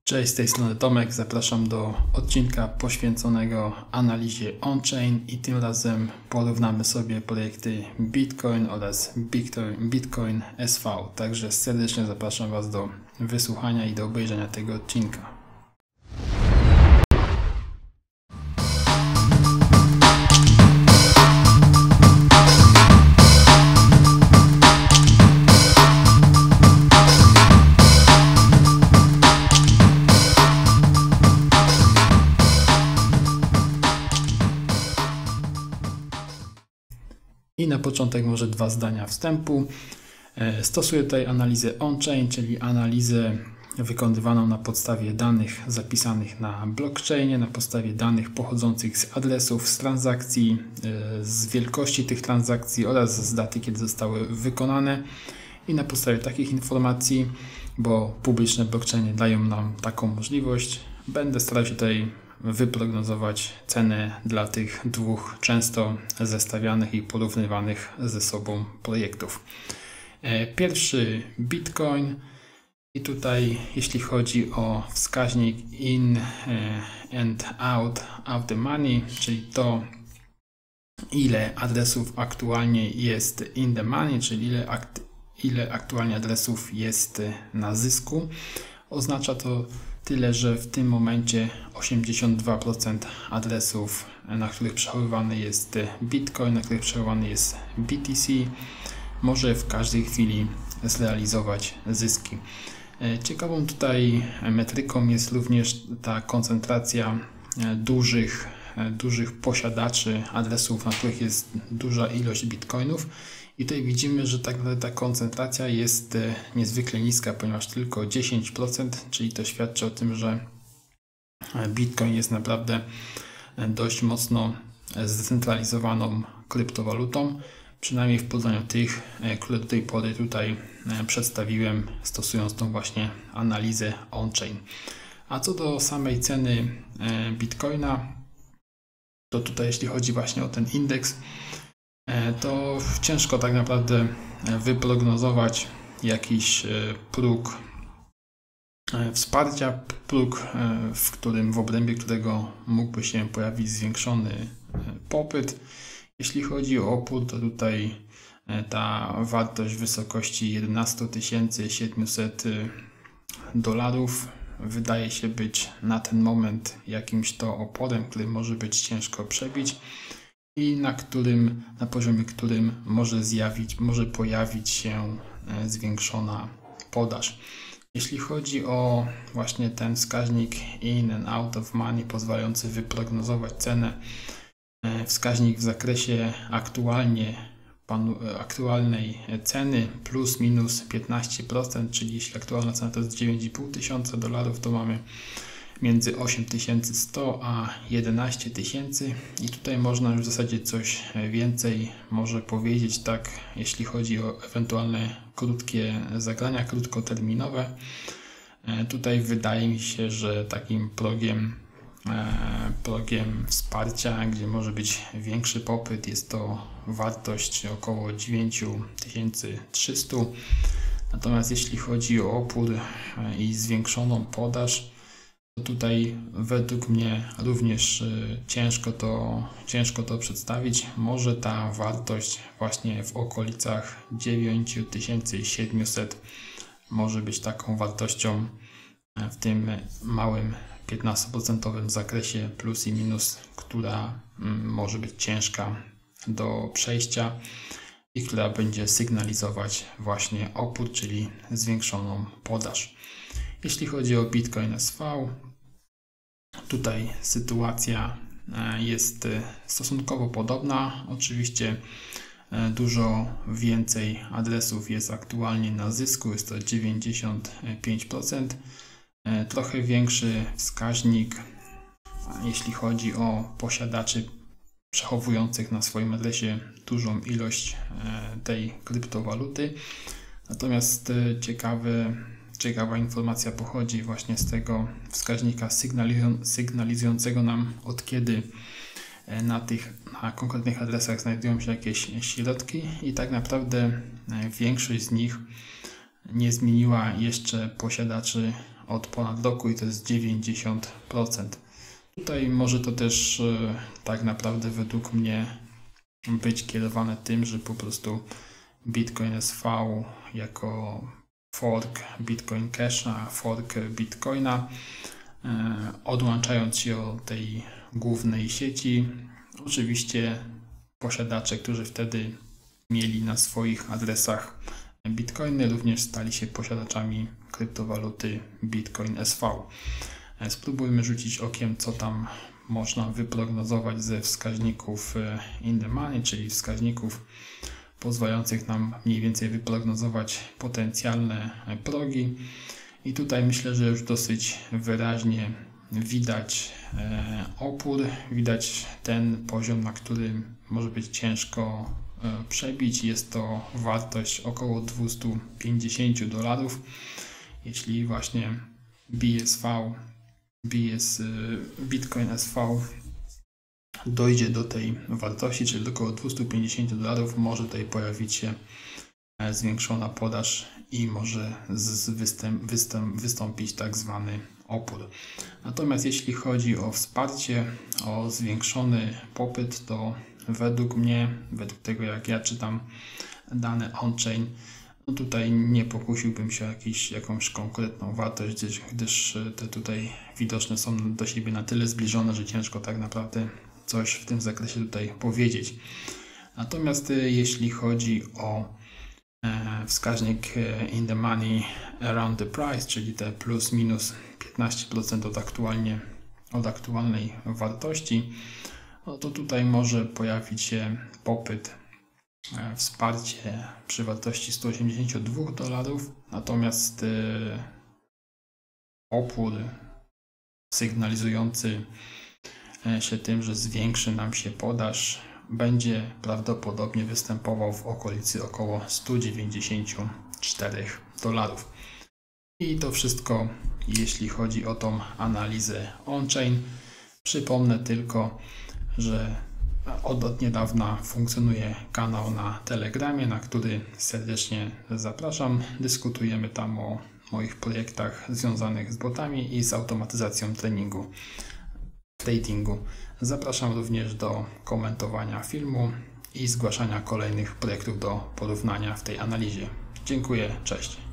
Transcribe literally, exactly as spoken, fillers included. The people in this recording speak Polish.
Cześć, z tej strony Tomek, zapraszam do odcinka poświęconego analizie on-chain i tym razem porównamy sobie projekty Bitcoin oraz Bitcoin, Bitcoin S V. Także serdecznie zapraszam Was do wysłuchania i do obejrzenia tego odcinka. I na początek może dwa zdania wstępu. Stosuję tutaj analizę on-chain, czyli analizę wykonywaną na podstawie danych zapisanych na blockchainie, na podstawie danych pochodzących z adresów, z transakcji, z wielkości tych transakcji oraz z daty, kiedy zostały wykonane. I na podstawie takich informacji, bo publiczne blockchainy dają nam taką możliwość, będę starał się tutaj wyprognozować cenę dla tych dwóch często zestawianych i porównywanych ze sobą projektów. Pierwszy Bitcoin i tutaj jeśli chodzi o wskaźnik in and out of the money, czyli to ile adresów aktualnie jest in the money, czyli ile, akt ile aktualnie adresów jest na zysku, oznacza to tyle, że w tym momencie osiemdziesiąt dwa procent adresów, na których przechowywany jest Bitcoin, na których przechowywany jest B T C, może w każdej chwili zrealizować zyski. Ciekawą tutaj metryką jest również ta koncentracja dużych, dużych posiadaczy adresów, na których jest duża ilość bitcoinów. I tutaj widzimy, że tak naprawdę ta koncentracja jest niezwykle niska, ponieważ tylko dziesięć procent, czyli to świadczy o tym, że Bitcoin jest naprawdę dość mocno zdecentralizowaną kryptowalutą, przynajmniej w porównaniu tych, które do tej pory tutaj przedstawiłem, stosując tą właśnie analizę on-chain. A co do samej ceny Bitcoina, to tutaj jeśli chodzi właśnie o ten indeks, to ciężko tak naprawdę wyprognozować jakiś próg wsparcia, próg, w którym, w obrębie którego mógłby się pojawić zwiększony popyt. Jeśli chodzi o opór, to tutaj ta wartość w wysokości jedenaście tysięcy siedemset dolarów wydaje się być na ten moment jakimś to oporem, który może być ciężko przebić i na którym, na poziomie którym może zjawić, może pojawić się zwiększona podaż. Jeśli chodzi o właśnie ten wskaźnik in and out of money pozwalający wyprognozować cenę, wskaźnik w zakresie aktualnie, aktualnej ceny plus minus piętnaście procent, czyli jeśli aktualna cena to jest dziewięć i pół tysiąca dolarów, to mamy między osiem tysięcy sto a jedenaście tysięcy i tutaj można już w zasadzie coś więcej może powiedzieć, tak, jeśli chodzi o ewentualne krótkie zagrania, krótkoterminowe. Tutaj wydaje mi się, że takim progiem, progiem wsparcia, gdzie może być większy popyt, jest to wartość około dziewięć tysięcy trzysta. Natomiast jeśli chodzi o opór i zwiększoną podaż, to tutaj według mnie również ciężko to, ciężko to przedstawić. Może ta wartość właśnie w okolicach dziewięć tysięcy siedemset może być taką wartością w tym małym piętnastoprocentowym zakresie plus i minus, która może być ciężka do przejścia i która będzie sygnalizować właśnie opór, czyli zwiększoną podaż. Jeśli chodzi o Bitcoin S V, tutaj sytuacja jest stosunkowo podobna. Oczywiście dużo więcej adresów jest aktualnie na zysku, jest to dziewięćdziesiąt pięć procent. Trochę większy wskaźnik, jeśli chodzi o posiadaczy przechowujących na swoim adresie dużą ilość tej kryptowaluty. Natomiast ciekawy Ciekawa informacja pochodzi właśnie z tego wskaźnika sygnalizującego nam, od kiedy na tych na konkretnych adresach znajdują się jakieś środki i tak naprawdę większość z nich nie zmieniła jeszcze posiadaczy od ponad roku i to jest dziewięćdziesiąt procent. Tutaj może to też tak naprawdę według mnie być kierowane tym, że po prostu Bitcoin S V jako fork Bitcoin Casha, fork Bitcoina, odłączając się od tej głównej sieci, oczywiście posiadacze, którzy wtedy mieli na swoich adresach Bitcoiny, również stali się posiadaczami kryptowaluty Bitcoin S V. Spróbujmy rzucić okiem, co tam można wyprognozować ze wskaźników in the money, czyli wskaźników pozwalających nam mniej więcej wyprognozować potencjalne progi. I tutaj myślę, że już dosyć wyraźnie widać opór, widać ten poziom, na którym może być ciężko przebić. Jest to wartość około dwieście pięćdziesiąt dolarów. Jeśli właśnie B S V, B S, Bitcoin S V dojdzie do tej wartości, czyli do około dwieście pięćdziesiąt dolarów, może tutaj pojawić się zwiększona podaż i może z występ, występ, wystąpić tak zwany opór. Natomiast jeśli chodzi o wsparcie, o zwiększony popyt, to według mnie, według tego jak ja czytam dane on-chain, no tutaj nie pokusiłbym się o jakiś, jakąś konkretną wartość, gdyż, gdyż te tutaj widoczne są do siebie na tyle zbliżone, że ciężko tak naprawdę coś w tym zakresie tutaj powiedzieć. Natomiast jeśli chodzi o wskaźnik in the money around the price, czyli te plus minus piętnaście procent od, aktualnie, od aktualnej wartości, no to tutaj może pojawić się popyt, wsparcie przy wartości sto osiemdziesiąt dwa dolarów, natomiast opór sygnalizujący się tym, że zwiększy nam się podaż, będzie prawdopodobnie występował w okolicy około sto dziewięćdziesiąt cztery dolarów. I to wszystko, jeśli chodzi o tą analizę on-chain. Przypomnę tylko, że od, od niedawna funkcjonuje kanał na Telegramie, na który serdecznie zapraszam. Dyskutujemy tam o moich projektach związanych z botami i z automatyzacją treningu, tradingu. Zapraszam również do komentowania filmu i zgłaszania kolejnych projektów do porównania w tej analizie. Dziękuję, cześć.